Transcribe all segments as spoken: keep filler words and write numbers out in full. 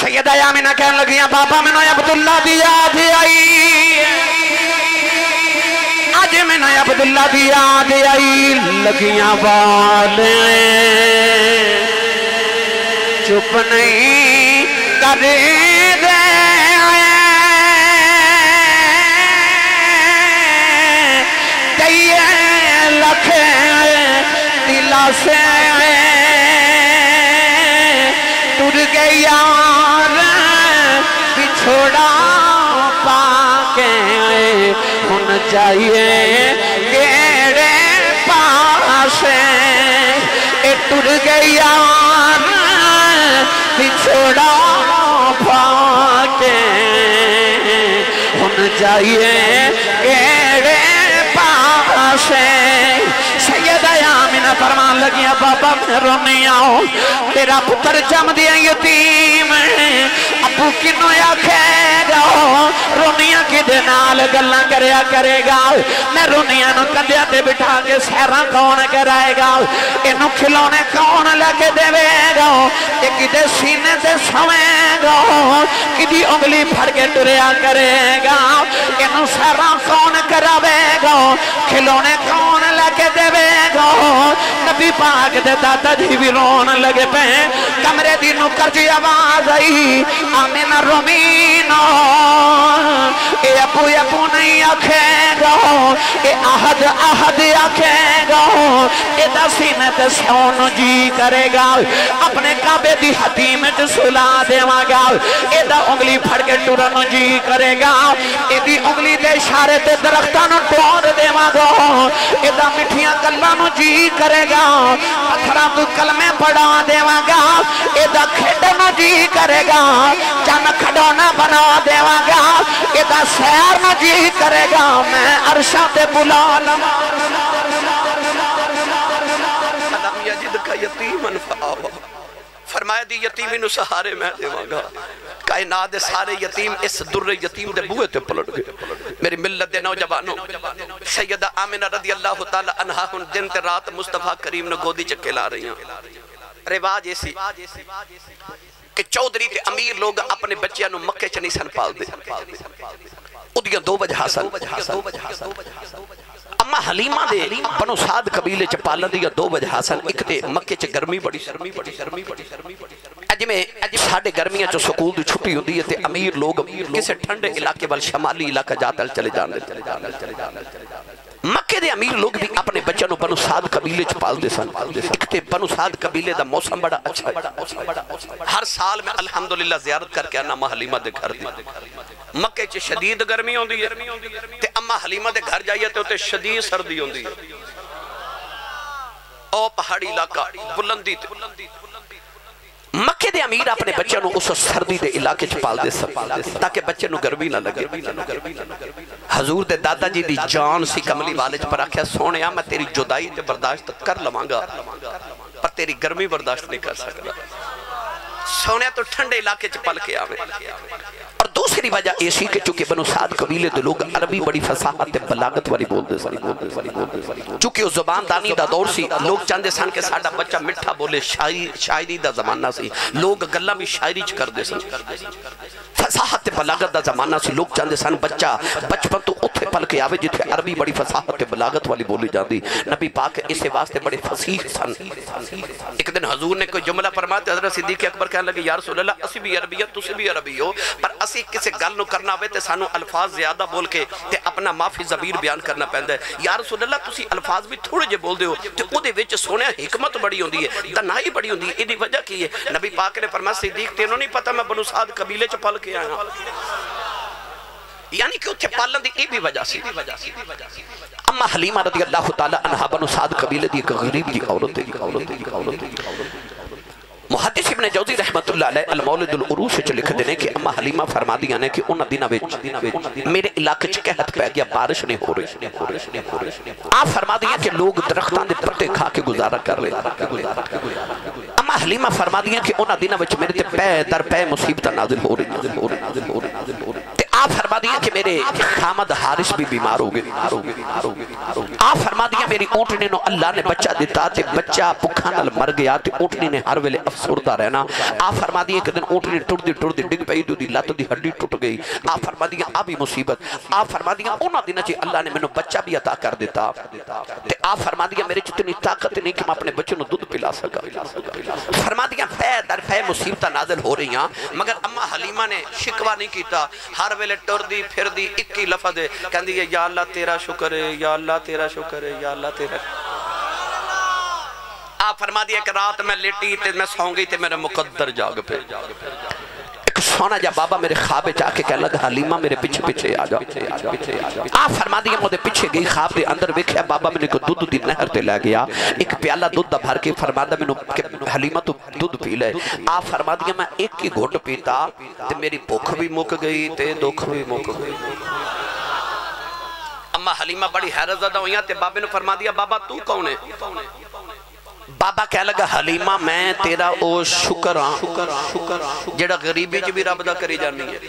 سیدہ آمینہ کہنے لگیاں بابا میں نے عبداللہ دی یاد آئی آج میں نے عبداللہ دی یاد آئی لگیاں والے چپ نہیں کر دے کئی لکھ دلا سے ٹر گئی یار بچھوڑا پا کے ہن چاہیے کیڑے پاس اے ٹر گئی یار بچھوڑا پا کے ہن چاہیے کیڑے پاس سیدہ آمینہ فرمان لگیا بابا میں رونی آؤں تیرا پتر جم دیا یتیم ابو کنو یا کھے گا رونیاں کی دنال گلہ کریا کرے گا میں رونیاں نو کندیا تے بٹھا کے سہران کون کرائے گا انو کھلونے کون لگے دے گا ایک دے سینے تے سویں گا کدی انگلی پھڑ کے ٹریا کرے گا انو سہران کون کراوے گا کھلونے کون لگے دے گا نبی پاک دے دادا جی بھی رون لگے پہ کمرے دی نکر جی آواز آئی آمینہ رومینو اے اپو اپو نہیں آکھے گا اے احد احد آکھے گا اے دا سینے تے سونو جی کرے گا اپنے کعبے دی حتیمت سلا دے گا اے دا انگلی پھڑ کے ٹورنو جی کرے گا اے دی انگلی دے اشارے تے درختانو ٹور دے گا اے دا مٹھیاں کلمانو جی کرے گا پتھران تو کلمیں پڑھا دے گا اے دا کھڑنو جی کرے گا چن کھڑونا بنا دے گا اے دا سیر نو جی کرے گا میں عرشاں تے بلا لما علم یجد کا یتیمن فآوا فرمایا دی یتیمی نو سہارے میں دے گا کائنات سارے یتیم اس در یتیم دے بوئے تے پلٹ گئے میری ملت دے نوجوانوں سیدہ آمینہ رضی اللہ تعالی عنہا ہن دن تے رات مصطفیٰ کریم نے گودی چکے لا رہی ہیں رواج ایسی کہ چودری تے امیر لوگ اپنے بچیاں نو مکے چنی سن پال دے ادھیاں دو وجہ حاصل اما حلیمہ دے بنو سعد قبیلے چ پالن دیا دو وجہ حاصل ایک تے مکے چ گرمی بڑی شرمی بڑی شرمی بڑی شرمی اج میں ساڑھے گرمیاں چو سکول دی چھٹی ہوتی ہے تے امیر لوگ کسے ٹھنڈے علاقے وال شمالی علاقہ جاتا چلے جانے مکے دے امیر لوگ بھی اپنے بچوں نو بنو سعد قبیلے چ پال دے سن ایک تے بنو سعد قبیلے دا موسم بڑا اچھا ہے ہر سال میں الحمدللہ زیارت کر کے آنا اما حلیمہ دے گھر دی مکے چ شدید گرمی ہوندی ہے تے اما حلیمہ دے گھر جائیے تے ہوتے شدید سردی ہوندی ہے او پہاڑی علاقہ بلندی تے مکے دے امیر اپنے بچوں نو اس سردی دے علاقے چ پال دے سن تاکہ بچے نو گرمی نہ لگے حضور دے دادا جی دی جان سی کملی والج پر آکھیا سونیا میں تیری جدائی تے برداشت کر لواں گا پر تیری گرمی برداشت نہیں کر سکتا سونیا تو ٹھنڈے علاقے چ پل کے آوے اور دوسری وجہ ایسی کہ چونکہ بنو سعد قبیلے دے لوگ عربی بڑی فصاحت بلاغت والی بول دے سن چونکہ وہ زبان دانی دا دور سی لوگ چاندے سن کہ ساڑا بچہ مٹھا بولے شاعری دا زمانہ سی لوگ گلہ بھی شاعری چ کر دے سن فصاحت بلاغت دا زمانہ سی لوگ چاندے سن بچہ بچپن تو اتھے پل کے آوے جتھے عربی بڑی فصاحت بلاغت والی بولی جاندی نبی پاک اسے واسطے بڑے فصیح سن ایک دن حضور نے کوئی جملہ فرماتے حضرت صدیق اکبر کہنے لگے یا رسول اللہ اسی بھی عربیت تسی بھی عربی ہو پر اسی کسے گل نو کرنا ہوئے تے سانو الفاظ زیادہ بول کے تے اپنا معافی ضمیر بیان کرنا پہندا ہے یا رسول اللہ تسی الفاظ بھی تھوڑے جے بول دے ہو تے او دے وچ سونیا حکمت بڑی ہوندی ہے دنائی بڑی ہوندی ہے ایدی وجہ کی ہے نبی پاک نے فرمایا صدیق تینوں نہیں پتہ میں بنو سعد قبیلے چ پل کے آیا یعنی کہ اتھے پالن دی ای بھی وجہ سی اما حلیمہ رضی اللہ تعالی عنہ بنو سعد قبیلے دی ایک غریب دی عورت دی محدث ابن جوزی رحمت اللہ علیہ المولد العروش چ لکھ دینے کہ اما حلیمہ فرما دیا نے کہ انہ دنہ وچ میرے علاقے چ قحط پہ گیا بارش نہیں ہو رہی آپ فرما دیا کہ لوگ درختان دے پتے کھا کے گزارا کر رہے اما حلیمہ فرما دیا کہ انہ دنہ وچ میرے تے پہ در پہ مصیبت نازل ہو رہی آپ فرما دیا کہ میرے خامد حارث بھی بیمار ہو گئے آپ فرما دیا میری اونٹنی نو اللہ نے بچہ دیتا تے بچہ پکھا نال مر گیا تے اونٹنی نے ہر ویلے افسردہ رہنا آپ فرما دیا کہ دن اونٹنی ٹوٹ دی ٹوٹ دی ڈگ پئی دی لت دی ہڈی ٹوٹ گئی آپ فرما دیا ابھی مصیبت آپ فرما دیا اونا دن چی اللہ نے میں بچہ بھی عطا کر دیتا تے آپ فرما دیا میرے جتنی طاقت نہیں کہ میں اپنے بچوں نو دودھ پلا سکا فرما دیا فے در فے مصیبتہ نازل ہو رہی ہیں مگر اما حلیمہ نے شکوہ نہیں کیتا ہر ویلے ٹر دی پھر دی اکی لفظ ہے کہندی ہے یا اللہ تیرا شکر ہے یا اللہ تیرا شکر ہے یا اللہ تیرا آپ فرما دیا کہ رات میں لیٹی تے میں سوں گئی تے میرے مقدر جاگ پہ ایک سونا جا بابا میرے خواب چاہ کے کہہ لگا حلیمہ میرے پیچھے پیچھے آ جا آپ فرما دیا مودے پیچھے گئی خواب دے اندر ویکھیا بابا میں نے کو دودھ دی نہر تے لے گیا ایک پیالہ دودھ دا بھر کے فرما دیا میں حلیمہ تو دودھ پی لے آپ فرما دیا میں ایک کی گھوٹ پیتا تے میری بھوک بھی مک گئی تے دکھ بھی مک گئی اما حلیمہ بڑی حیرت زدہ ہوئی تے بابے نے فرما دیا بابا تو کون ہے بابا کہہ لگا حلیمہ میں تیرا او شکر ہاں جڑا غریبی جو بھی رب دا کری جانی ہے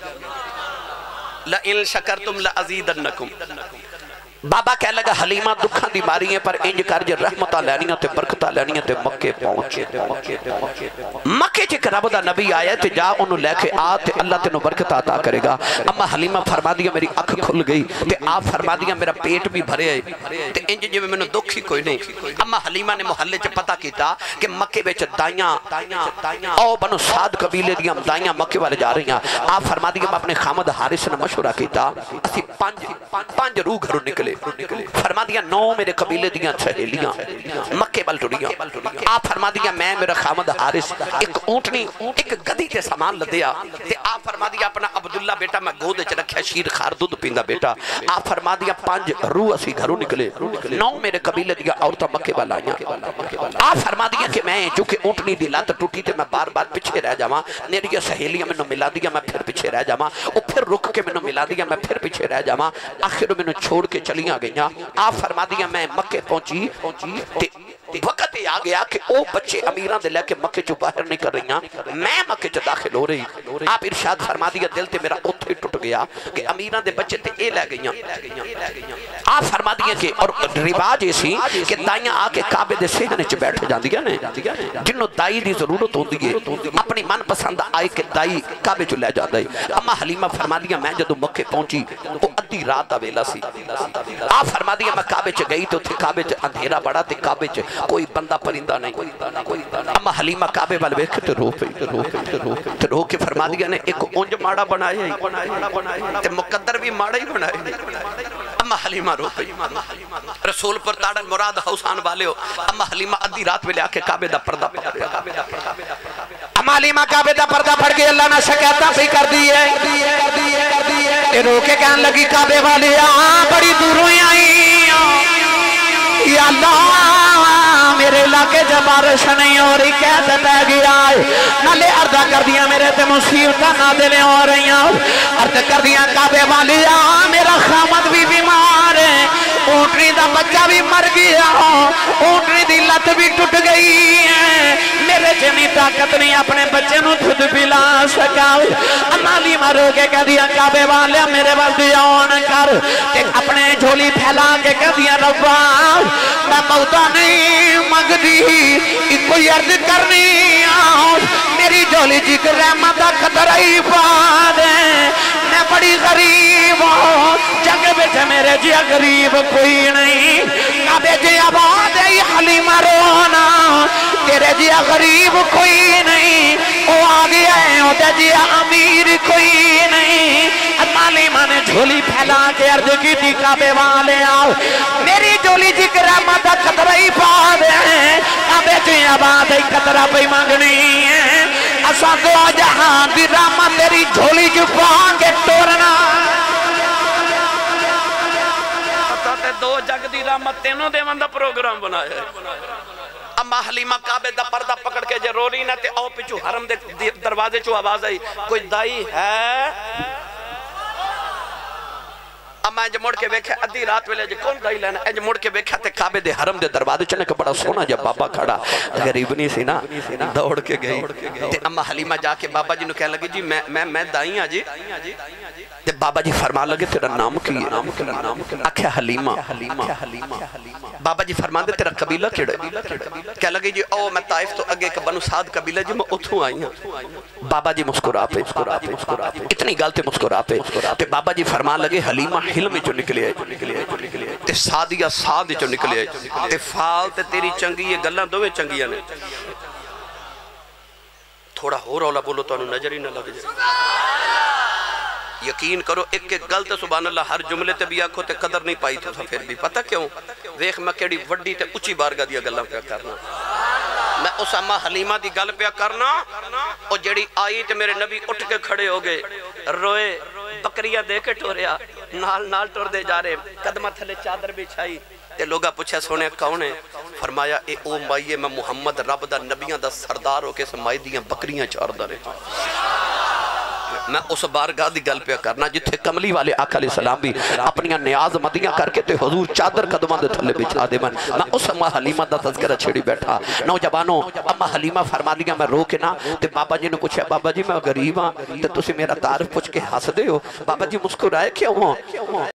لَإِن شَكَرْتُمْ لَأَزِيدَنَّكُمْ بابا کہہ لگا حلیمہ دکھاں دی ماری ہیں پر انج کر جے رحمتہ لینیاں تے برکتہ لینیاں تے مکے پہنچے مکے چے کہ رب دا نبی آیا تے جا انہوں لے کے آ تے اللہ تینوں برکتہ عطا کرے گا اما حلیمہ فرما دیا میری اکھ کھل گئی تے آپ فرما دیا میرا پیٹ بھی بھرے ہے تے انج جو میں نے دکھی کوئی نہیں اما حلیمہ نے محلے چے پتہ کیتا کہ مکے بیچ دائیاں او بنو سعد قبیلے دیا دائیاں مکے والے جا رہی ہیں آپ فرما دیا میں اپنے خامد حارث نے مشورہ کیتا اسی پانچ پانچ روح گھروں نکلے فرما دیا نو میرے قبیلے دیا سہیلیاں مکے بل ٹوڑیاں آپ فرما دیا میں میرا خامد حارث ایک اونٹنی ایک گدی تے سامان لدیا تے آپ فرما دیا اپنا عبداللہ بیٹا میں گود چ رکھیا شیر خار دودھ پیندا بیٹا آپ فرما دیا پانچ روح اسی گھروں نکلے نو میرے قبیلے دیا عورتاں مکے بل آئیاں آپ فرما دیا کہ میں چونکہ اونٹنی دی لات ٹوٹی تے میں بار بار پیچھے رہ جاواں میری سہیلیاں میں ملا دیا میں پھر پیچھے رہ جاواں او پھر رک کے میں ملا دیا میں پھر پیچھے رہ جاواں آخر میں چھوڑ کے چلی گئیاں آپ فرما دیا میں مکے پہنچی وقت آ گیا کہ او بچے امیران دے لے کے مکے چو باہر نہیں کر رہی ہیں میں مکے چو داخل ہو رہی آپ ارشاد فرما دیا دل تے میرا اتھے ٹوٹ گیا کہ امیران دے بچے تے اے لے گئیاں آپ فرما دیا کہ اور رواج ایسی کہ دائیاں آ کے کعبے دے سہنے چ بیٹھ جان دیا نے جنہوں دائی دی ضرورت ہوں دیئے اپنی من پسند آئے کہ دائی کعبے چو لے جا دائی اما حلیمہ فرما دیا میں جدو مکے پہنچی وہ ادھی رات آویلا سی آپ فرما دیا میں کعبے چ گئی تو تھے کعبے چ اندھیرا بڑا تے کعبے چ کوئی بندہ پرندہ نہیں اما حلیمہ کعبے والے ویکھ تے رو پئی تے رو کے فرما دیا نے ایک اونج ماڑا بنایا تے مقدر بھی ماڑا ہی بنایا اما حلیمہ رو پئی رسول پر تاڑن مراد حوسان والے ہو اما حلیمہ ادھی رات میں لے آکے کعبے دا پردہ پڑھ اما حلیمہ کعبے دا پردہ پڑھ کے اللہ نے شکایتاں پہ کر دی ہے رو کے کہنے لگی کعبے والے آن بڑی دوروں آئی یا اللہ میرے علاقے جب بارش نہیں ہو رہی کیسے پہ گیا ہے نالے عرضہ کر دیا میرے تے مصیبتہ نازلیں ہو رہی ہیں عرض کر دیا کعبے والی میرا خامد بھی بیمار ہے اونٹنی دا بچہ بھی مر گیا اونٹنی دی لت بھی ٹوٹ گئی ہے میرے جنی طاقت نہیں اپنے بچے نو دودھ پلا سکا امالی مرو کے کہہ دیا کعبے والے میرے وقت آن کر اپنے جھولی پھیلا کے کہہ دیا ربا میں موتا نہیں مگ دی کوئی عرض کرنی آؤں میری جھولی جگر رحمت قدر ہی پا دیں میں بڑی غریب ہوں جنگ بیٹھے میرے جی غریب کوئی نہیں کعبے جی آباد ہے حلیمہ رونا تیرے جی غریب کوئی نہیں وہ آگے ہے ہوتے جی امیر کوئی نہیں حلیمہ نے جھولی پھیلا کے عرض کی تھی کعبے والے آؤ میری جھولی جی رحمت قطرہ ہی پا دیں کعبے جی آباد ہے قطرہ پہ مانگنی ہے اسا دو جہاں دی رحمت تیری جھولی جو پا کے ٹورنا دو جگ دی رحمت تینوں دے مندہ پروگرام بنایا ہے اما حلیمہ کعبے دا پردہ پکڑ کے جے رو رہی نہ تے او پچھو حرم دے دروازے چو آواز آئی کوئی دائی ہے اما انج مڑ کے بیکھا ادھی رات ویلے جے کون دائی لینا انج مڑ کے بیکھا تے کعبے دے حرم دے دروازے چنے کہ بڑا سونا جب بابا کھڑا غریب نہیں سی نا دوڑ کے گئی تے اما حلیمہ جا کے بابا جی نو کہنے لگی جی میں میں دائی ہاں جی تے بابا جی فرما لگے تیرا نام کی ہے؟ آکھیا حلیمہ۔ بابا جی فرما دے تیرا قبیلہ کیڑے؟ کہہ لگے جی او میں طائف تو اگے ایک بنو سعد قبیلہ جی میں اتھوں آئی ہوں۔ بابا جی مسکرا پہ اتنی گالتے مسکرا پہ تے بابا جی فرما لگے حلیمہ حلم جو نکلے آئے تے سادیہ ساد جو نکلے آئے تے فال تے تیری چنگی یہ گلہ دوے چنگیاں نے۔ تھوڑا ہو رولا بولو تو انہوں نظر ہی نہ لگ جائے۔ یقین کرو ایک ایک گلت سبحان اللہ ہر جملے تے بھی آکھو تے قدر نہیں پائی تو پھر بھی پتہ کیوں؟ ویخ میں کیڑی وڈی تے اچھی بارگاہ دیا گلہ پہ کرنا۔ میں اس اما حلیمہ دی گل پہ کرنا اور جڑی آئی تے میرے نبی اٹھ کے کھڑے ہو گئے روئے بکریہ دے کے ٹوریا نال نال ٹور دے جا رہے قدمہ تھلے چادر بچھائی تے لوگا پوچھا سونے کون ہے؟ فرمایا اے او مائیے میں محمد رب دا نبیاں دا سردار ہو کے سمائی دیاں بکریاں چار دا رہے۔ میں اس بارگاہ دی گل پہ کرنا جتھے کملی والے آقا علیہ السلام بھی اپنیاں نیاز مدیاں کر کے تے حضور چادر قدمہ دے تھلے بچھا دے من میں اس اما حلیمہ دا تذکرہ چھڑی بیٹھا نوجوانوں اما حلیمہ فرما لیا میں رو کے نا تے بابا جی نے پوچھا بابا جی میں غریب ہاں تے تسی میرا تعارف پوچھ کے ہس دے ہو بابا جی مسکرائے کیوں ہوں